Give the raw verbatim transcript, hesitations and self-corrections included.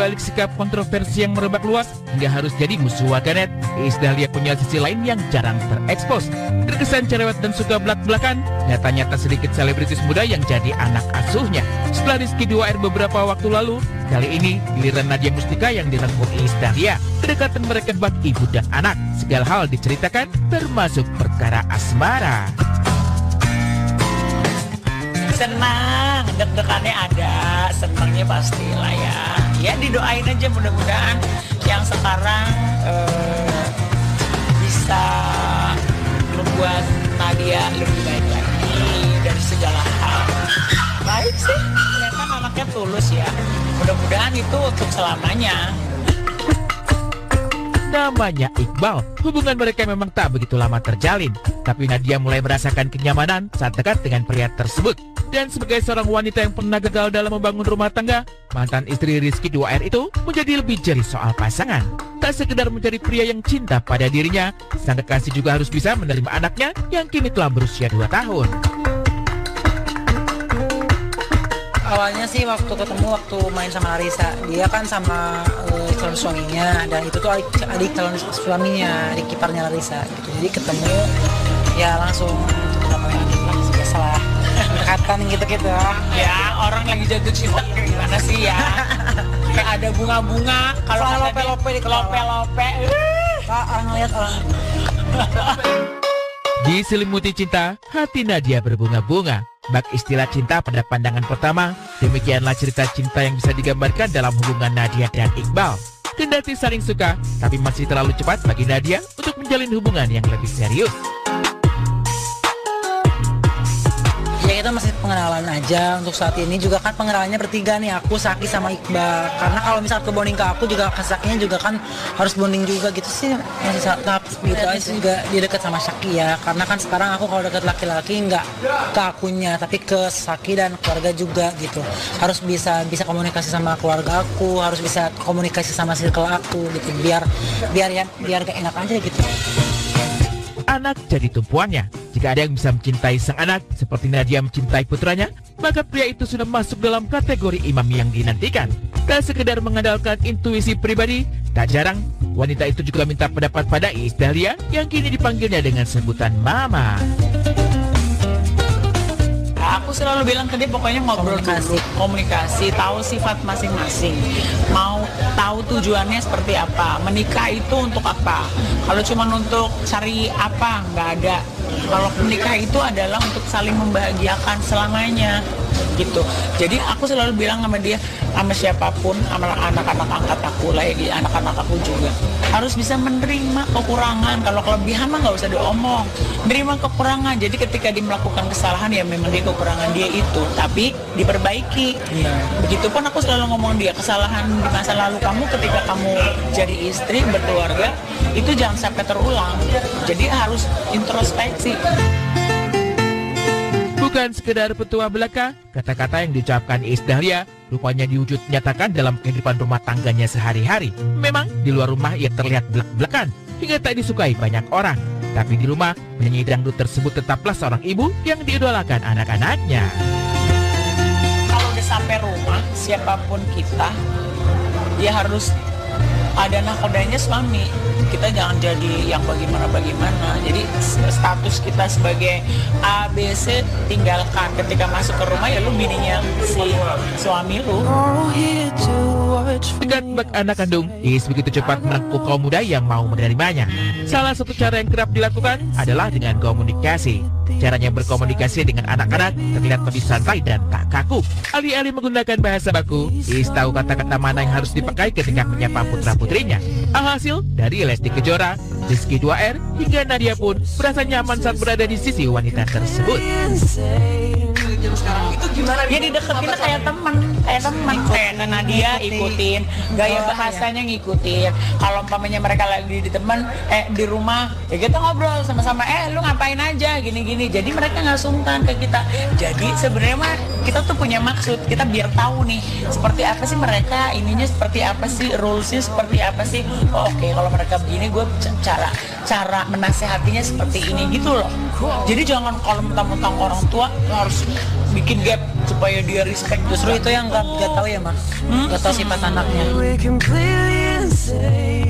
balik sikap kontroversi yang merebak luas hingga harus jadi musuh warganet, Iis Dahlia punya sisi lain yang jarang terekspos. Terkesan cerewet dan suka belak-belakan, nyatanya tak sedikit selebritis muda yang jadi anak asuhnya. Setelah Rizky dua R beberapa waktu lalu, kali ini giliran Nadia Mustika yang dirangkul Iis Dahlia. Kedekatan mereka bak ibu dan anak, segala hal diceritakan termasuk perkara asmara. Senang, deg-degannya ada, senangnya pastilah ya. Ya didoain aja mudah-mudahan yang sekarang eh, bisa membuat Nadia lebih baik lagi dari segala hal. Baik sih, ternyata anaknya tulus ya. Mudah-mudahan itu untuk selamanya. Namanya Iqbal. Hubungan mereka memang tak begitu lama terjalin, tapi Nadia mulai merasakan kenyamanan saat dekat dengan pria tersebut. Dan sebagai seorang wanita yang pernah gagal dalam membangun rumah tangga, mantan istri Rizky dua R itu menjadi lebih jeli soal pasangan. Tak sekedar mencari pria yang cinta pada dirinya, sang kekasih juga harus bisa menerima anaknya yang kini telah berusia dua tahun. Awalnya sih waktu ketemu, waktu main sama Larissa, dia kan sama uh, calon suaminya, dan itu tuh adik, adik calon suaminya, adik kiparnya Larissa gitu. Jadi ketemu ya langsung namanya adik lah, biasalah dekatan gitu-gitu. Ya orang lagi jatuh cinta gimana sih ya? Kayak ada bunga-bunga, kalau lope-lope di lope-lope. Pak orang ngeliat orang. Diselimuti cinta, hati Nadia berbunga-bunga. Bak istilah cinta pada pandangan pertama, demikianlah cerita cinta yang bisa digambarkan dalam hubungan Nadia dan Iqbal. Kendati saling suka, tapi masih terlalu cepat bagi Nadia untuk menjalin hubungan yang lebih serius. Ya itu masih pengenalan aja untuk saat ini, juga kan pengenalannya bertiga nih, aku, Saki, sama Iqbal. Karena kalau misalnya ke bonding ke aku juga, ke Sakinya juga kan harus bonding juga gitu sih. Masih tahap gitu aja juga dia dekat sama Saki ya. Karena kan sekarang aku kalau dekat laki-laki nggak ke akunya, tapi ke Saki dan keluarga juga gitu. Harus bisa bisa komunikasi sama keluarga aku, harus bisa komunikasi sama circle aku gitu. Biar biar ya biar gak enak aja gitu. Anak jadi tumpuannya. Jika ada yang bisa mencintai sang anak seperti Nadia mencintai putranya, maka pria itu sudah masuk dalam kategori imam yang dinantikan. Tak sekedar mengandalkan intuisi pribadi, tak jarang wanita itu juga minta pendapat pada Iis Dahlia yang kini dipanggilnya dengan sebutan Mama. Aku selalu bilang ke dia pokoknya ngobrol dulu, komunikasi, tahu sifat masing-masing, mau tahu tujuannya seperti apa, menikah itu untuk apa. Kalau cuma untuk cari apa, nggak ada. Kalau menikah itu adalah untuk saling membahagiakan selamanya gitu. Jadi aku selalu bilang sama dia, sama siapapun, sama anak-anak angkat aku lah ya, anak-anak aku juga harus bisa menerima kekurangan. Kalau kelebihan mah nggak usah diomong, menerima kekurangan. Jadi ketika dia melakukan kesalahan ya memang dia kekurangan dia itu, tapi diperbaiki. Yeah. Begitupun aku selalu ngomong dia, kesalahan di masa lalu kamu ketika kamu jadi istri berkeluarga itu jangan sampai terulang. Jadi harus introspeksi. Bukan sekedar petua belaka, kata-kata yang diucapkan Iis Dahlia rupanya diwujud nyatakan dalam kehidupan rumah tangganya sehari-hari. Memang di luar rumah ia terlihat belak-belakan hingga tak disukai banyak orang. Tapi di rumah, penyanyi dangdut tersebut tetaplah seorang ibu yang diidolakan anak-anaknya. Kalau udah sampai rumah, siapapun kita, dia harus ada nakodanya suami. Kita jangan jadi yang bagaimana-bagaimana. Jadi status kita sebagai A, B, C tinggalkan. Ketika masuk ke rumah ya lu bininya si suami lu. Dengan bak anak kandung, Iis begitu cepat merangkul kaum muda yang mau menerimanya. Salah satu cara yang kerap dilakukan adalah dengan komunikasi. Caranya berkomunikasi dengan anak-anak terlihat lebih santai dan tak kaku. Alih-alih menggunakan bahasa baku, Iis tahu kata-kata mana yang harus dipakai ketika menyapa putra-putrinya. Alhasil, dari Lesti Kejora, Rizky dua R, hingga Nadia pun merasa nyaman saat berada di sisi wanita tersebut. Itu gimana? Ya dideketin kayak teman, kayak teman. Kayak Nadia ikutin, gaya bahasanya ngikutin. Kalau umpamanya mereka lagi di teman, eh di rumah, ya kita ngobrol sama-sama. Eh lu ngapain aja, gini-gini. Jadi mereka nggak sungkan ke kita. Jadi sebenarnya mah kita tuh punya maksud. Kita biar tahu nih, seperti apa sih mereka, ininya seperti apa sih, rulesnya seperti apa sih. Oh, oke, okay, kalau mereka begini, gue cara cara menasehatinya seperti ini gitu loh. Jadi jangan kalau mentang-mentang orang tua harus bikin gap supaya dia respect. Justru itu yang nggak nggak tahu ya, Mak. Hmm? Nggak tahu sifat anaknya.